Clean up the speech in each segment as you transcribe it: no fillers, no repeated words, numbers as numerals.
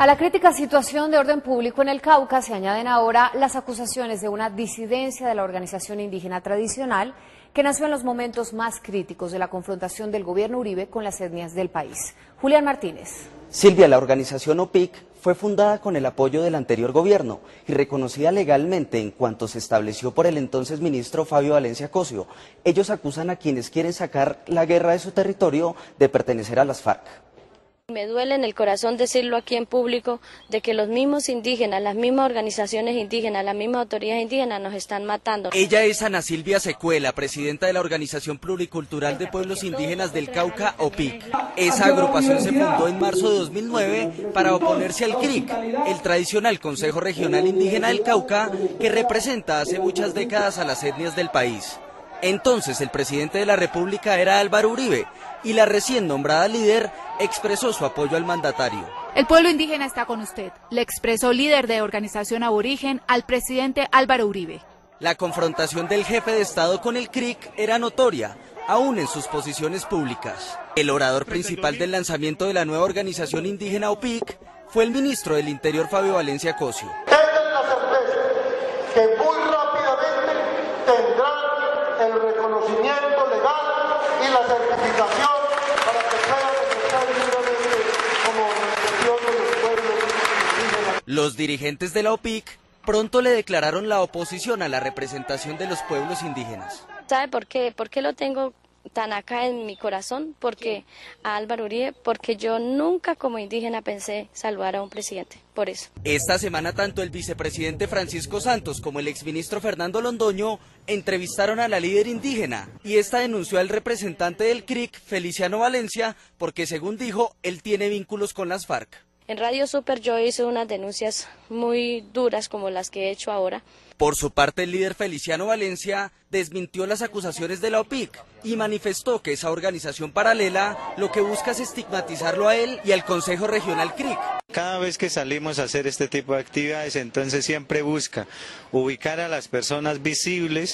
A la crítica situación de orden público en el Cauca se añaden ahora las acusaciones de una disidencia de la organización indígena tradicional que nació en los momentos más críticos de la confrontación del gobierno Uribe con las etnias del país. Julián Martínez. Silvia, la organización OPIC fue fundada con el apoyo del anterior gobierno y reconocida legalmente en cuanto se estableció por el entonces ministro Fabio Valencia Cosio. Ellos acusan a quienes quieren sacar la guerra de su territorio de pertenecer a las FARC. Me duele en el corazón decirlo aquí en público de que los mismos indígenas, las mismas organizaciones indígenas, las mismas autoridades indígenas nos están matando. Ella es Ana Silvia Secuela, presidenta de la Organización Pluricultural de Pueblos Indígenas del Cauca, OPIC. Esa agrupación se fundó en marzo de 2009 para oponerse al CRIC, el tradicional Consejo Regional Indígena del Cauca, que representa hace muchas décadas a las etnias del país. Entonces el presidente de la República era Álvaro Uribe y la recién nombrada líder expresó su apoyo al mandatario. El pueblo indígena está con usted, le expresó líder de organización aborigen al presidente Álvaro Uribe. La confrontación del jefe de Estado con el CRIC era notoria, aún en sus posiciones públicas. El orador principal del lanzamiento de la nueva organización indígena OPIC fue el ministro del Interior Fabio Valencia Cosio. Tengan la certeza que muy rápidamente tendrán el reconocimiento legal y la certificación para que puedan ejercer libremente como organización de los pueblos indígenas. Los dirigentes de la OPIC pronto le declararon la oposición a la representación de los pueblos indígenas. ¿Sabe por qué? ¿Por qué lo tengo tan acá en mi corazón? Porque a Álvaro Uribe, porque yo nunca como indígena pensé salvar a un presidente, por eso. Esta semana tanto el vicepresidente Francisco Santos como el exministro Fernando Londoño entrevistaron a la líder indígena y esta denunció al representante del CRIC, Feliciano Valencia, porque según dijo, él tiene vínculos con las FARC. En Radio Super yo hice unas denuncias muy duras como las que he hecho ahora. Por su parte, el líder Feliciano Valencia desmintió las acusaciones de la OPIC y manifestó que esa organización paralela lo que busca es estigmatizarlo a él y al Consejo Regional CRIC. Cada vez que salimos a hacer este tipo de actividades, entonces siempre busca ubicar a las personas visibles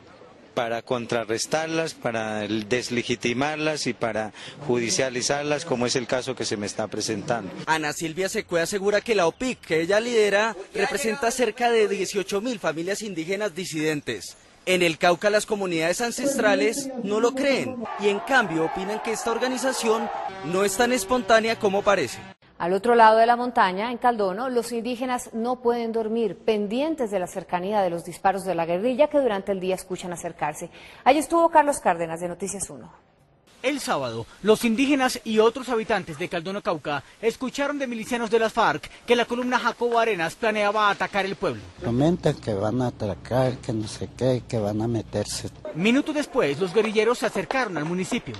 para contrarrestarlas, para deslegitimarlas y para judicializarlas, como es el caso que se me está presentando. Ana Silvia Secue asegura que la OPIC, que ella lidera, representa cerca de 18.000 familias indígenas disidentes. En el Cauca las comunidades ancestrales no lo creen y en cambio opinan que esta organización no es tan espontánea como parece. Al otro lado de la montaña, en Caldono, los indígenas no pueden dormir, pendientes de la cercanía de los disparos de la guerrilla que durante el día escuchan acercarse. Allí estuvo Carlos Cárdenas de Noticias 1. El sábado, los indígenas y otros habitantes de Caldono, Cauca, escucharon de milicianos de las FARC que la columna Jacobo Arenas planeaba atacar el pueblo. Comentan que van a atacar, que no sé qué, que van a meterse. Minutos después, los guerrilleros se acercaron al municipio.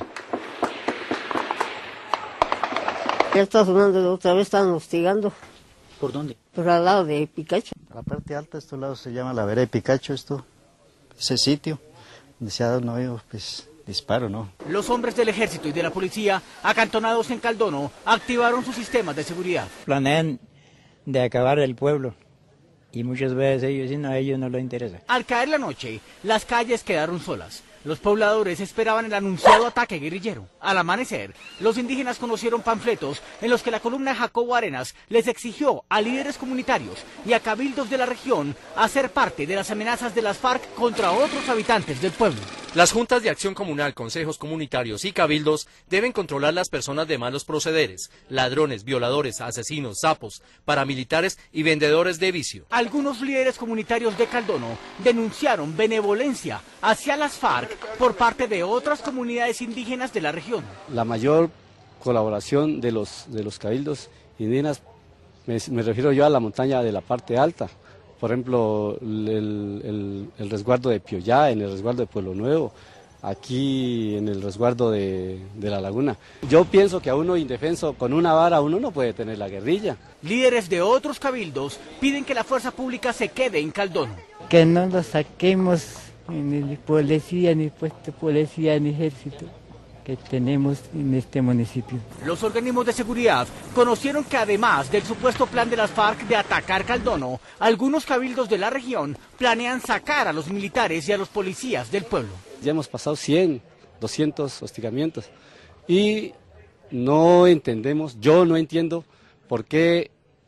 Ya está sonando, otra vez están hostigando. ¿Por dónde? Por al lado de Picacho. La parte alta de este lado se llama la vereda de Picacho, ese sitio, donde se ha dado un oído, pues, disparo, ¿no? Los hombres del ejército y de la policía, acantonados en Caldono, activaron sus sistemas de seguridad. Planean de acabar el pueblo y muchas veces a ellos no les interesa. Al caer la noche, las calles quedaron solas. Los pobladores esperaban el anunciado ataque guerrillero. Al amanecer, los indígenas conocieron panfletos en los que la columna Jacobo Arenas les exigió a líderes comunitarios y a cabildos de la región hacer parte de las amenazas de las FARC contra otros habitantes del pueblo. Las juntas de acción comunal, consejos comunitarios y cabildos deben controlar las personas de malos procederes, ladrones, violadores, asesinos, sapos, paramilitares y vendedores de vicio. Algunos líderes comunitarios de Caldono denunciaron benevolencia hacia las FARC por parte de otras comunidades indígenas de la región. La mayor colaboración de los cabildos indígenas, me refiero yo a la montaña de la parte alta. Por ejemplo, el resguardo de Pioyá, en el resguardo de Pueblo Nuevo, aquí en el resguardo de la laguna. Yo pienso que a uno indefenso, con una vara, uno no puede tener la guerrilla. Líderes de otros cabildos piden que la fuerza pública se quede en Caldono. Que no lo saquemos ni policía, ni puesto policía, ni ejército que tenemos en este municipio. Los organismos de seguridad conocieron que además del supuesto plan de las FARC de atacar Caldono, algunos cabildos de la región planean sacar a los militares y a los policías del pueblo. Ya hemos pasado 100, 200 hostigamientos y no entendemos, yo no entiendo por qué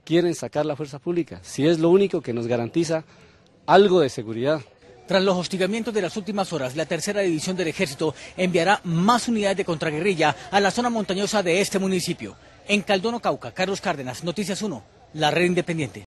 quieren sacar la fuerza pública, si es lo único que nos garantiza algo de seguridad. Tras los hostigamientos de las últimas horas, la tercera división del ejército enviará más unidades de contraguerrilla a la zona montañosa de este municipio. En Caldono, Cauca, Carlos Cárdenas, Noticias 1, la red independiente.